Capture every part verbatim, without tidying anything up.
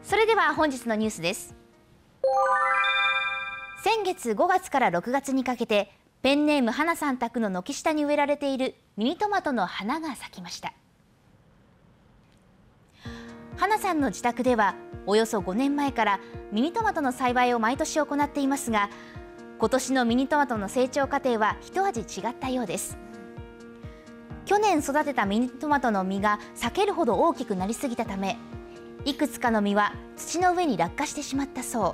それでは本日のニュースです。先月ごがつからろくがつにかけてペンネーム花さん宅の軒下に植えられているミニトマトの花が咲きました。花さんの自宅ではおよそごねんまえからミニトマトの栽培を毎年行っていますが、今年のミニトマトの成長過程は一味違ったようです。去年育てたミニトマトの実が裂けるほど大きくなりすぎたため、いくつかの実は土の上に落下してしまったそう。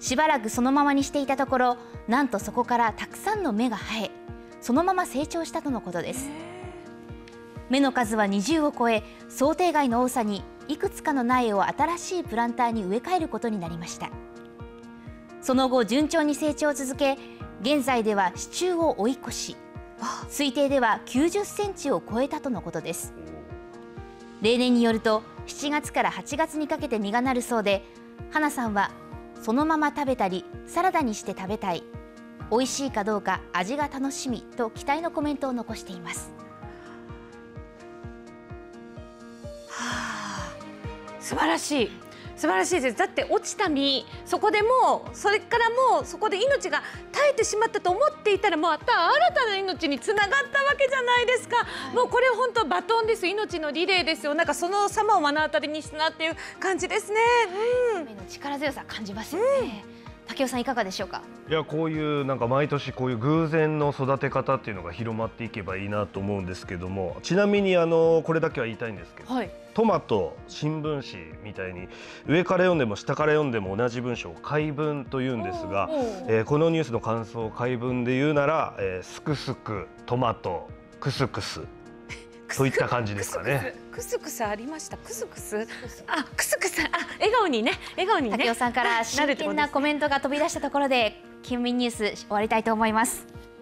しばらくそのままにしていたところ、なんとそこからたくさんの芽が生え、そのまま成長したとのことです。芽の数はにじゅうを超え、想定外の多さにいくつかの苗を新しいプランターに植え替えることになりました。その後順調に成長を続け、現在では支柱を追い越し、推定ではきゅうじゅっセンチを超えたとのことです。例年によるとしちがつからはちがつにかけて実がなるそうで、花さんはそのまま食べたりサラダにして食べたい、美味しいかどうか味が楽しみと期待のコメントを残しています。 はあ、素晴らしい素晴らしいです。だって落ちた実、そこでもうそれからもうそこで命が絶えてしまったと思っていたら、また新たな命につながったわけじゃないですか、はい、もうこれ本当バトンです。命のリレーですよ。なんかその様を目の当たりにしたなっていう感じですね。 うん、生命の力強さ感じますよね。うん、竹雄さんいかがでしょうか。 いや、こういうなんか毎年こういう偶然の育て方っていうのが広まっていけばいいなと思うんですけども、ちなみにあのこれだけは言いたいんですけど、はい、トマト新聞紙みたいに上から読んでも下から読んでも同じ文章を回文と言うんですが、えー、このニュースの感想を回文で言うなら、えー、すくすくトマトクスクスといった感じですかね。 クスクスありました。クスクス、あ、クスクス、あ、笑顔にね、笑顔にね。 竹雄さんから真剣なコメントが飛び出したところで、県民ニュース終わりたいと思います。